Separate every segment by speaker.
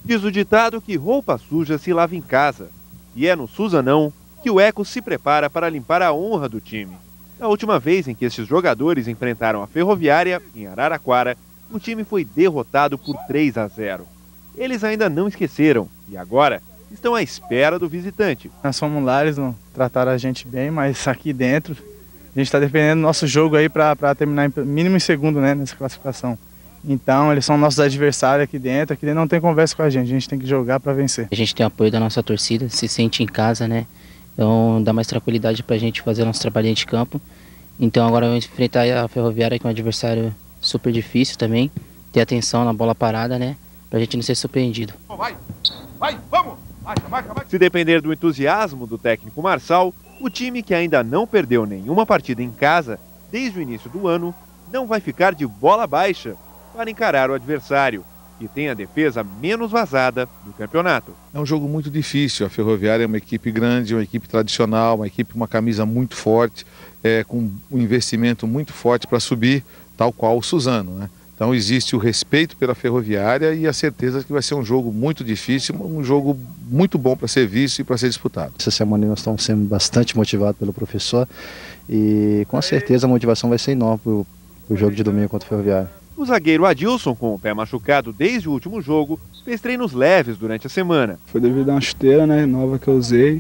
Speaker 1: Diz o ditado que roupa suja se lava em casa. E é no Suzanão que o Eco se prepara para limpar a honra do time. Na última vez em que estes jogadores enfrentaram a Ferroviária, em Araraquara, o time foi derrotado por 3-0. Eles ainda não esqueceram e agora estão à espera do visitante.
Speaker 2: Nós fomos lá, eles não trataram a gente bem, mas aqui dentro a gente está dependendo do nosso jogo aí para terminar mínimo em segundo, né, nessa classificação. Então eles são nossos adversários aqui dentro não tem conversa com a gente tem que jogar para vencer.
Speaker 3: A gente tem o apoio da nossa torcida, se sente em casa, né? Então dá mais tranquilidade para a gente fazer nosso trabalho dentro de campo. Então agora vamos enfrentar a Ferroviária, que é um adversário super difícil também. Ter atenção na bola parada, né? Pra gente não ser surpreendido.
Speaker 1: Vamos! Se depender do entusiasmo do técnico Marçal, o time que ainda não perdeu nenhuma partida em casa desde o início do ano não vai ficar de bola baixa para encarar o adversário, que tem a defesa menos vazada do campeonato.
Speaker 4: É um jogo muito difícil. A Ferroviária é uma equipe grande, uma equipe tradicional, uma equipe com uma camisa muito forte, com um investimento muito forte para subir, tal qual o Suzano, né? Então existe o respeito pela Ferroviária e a certeza de que vai ser um jogo muito difícil, um jogo muito bom para ser visto e para ser disputado.
Speaker 5: Essa semana nós estamos sendo bastante motivados pelo professor e com certeza a motivação vai ser enorme para o jogo de domingo contra o Ferroviária.
Speaker 1: O zagueiro Adilson, com o pé machucado desde o último jogo, fez treinos leves durante a semana.
Speaker 6: Foi devido a uma chuteira, né, nova que eu usei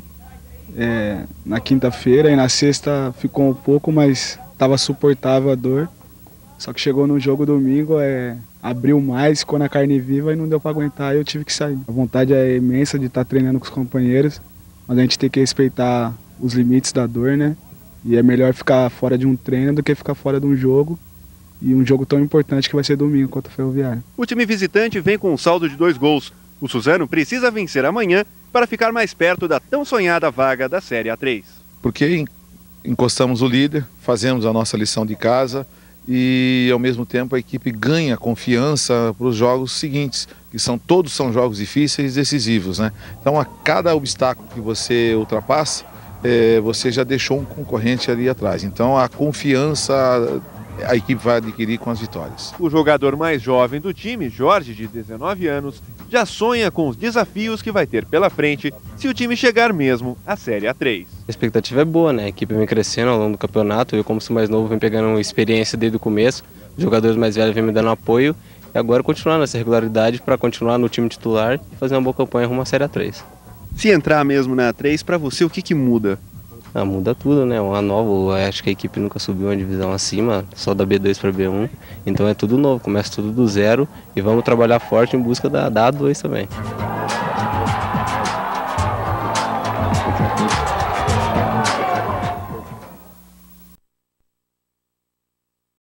Speaker 6: na quinta-feira, e na sexta ficou um pouco, mas estava suportável a dor. Só que chegou no jogo domingo, abriu mais, ficou na carne viva e não deu para aguentar, eu tive que sair. A vontade é imensa de estar treinando com os companheiros, mas a gente tem que respeitar os limites da dor, né? E é melhor ficar fora de um treino do que ficar fora de um jogo. E um jogo tão importante que vai ser domingo contra o Ferroviária.
Speaker 1: O time visitante vem com um saldo de 2 gols. O Suzano precisa vencer amanhã para ficar mais perto da tão sonhada vaga da Série A3.
Speaker 4: Porque encostamos o líder, fazemos a nossa lição de casa e ao mesmo tempo a equipe ganha confiança para os jogos seguintes, que todos são jogos difíceis e decisivos, né? Então a cada obstáculo que você ultrapassa, você já deixou um concorrente ali atrás. Então a confiança a equipe vai adquirir com as vitórias.
Speaker 1: O jogador mais jovem do time, Jorge, de 19 anos, já sonha com os desafios que vai ter pela frente se o time chegar mesmo à Série A3.
Speaker 7: A expectativa é boa, né? A equipe vem crescendo ao longo do campeonato, eu como sou mais novo, venho pegando experiência desde o começo, os jogadores mais velhos vêm me dando apoio, e agora continuar nessa regularidade para continuar no time titular e fazer uma boa campanha rumo à Série A3.
Speaker 1: Se entrar mesmo na A3, para você o que muda?
Speaker 7: Muda tudo, né? Uma nova, acho que a equipe nunca subiu uma divisão acima, só da B2 para B1, então é tudo novo, começa tudo do zero e vamos trabalhar forte em busca da A2 também.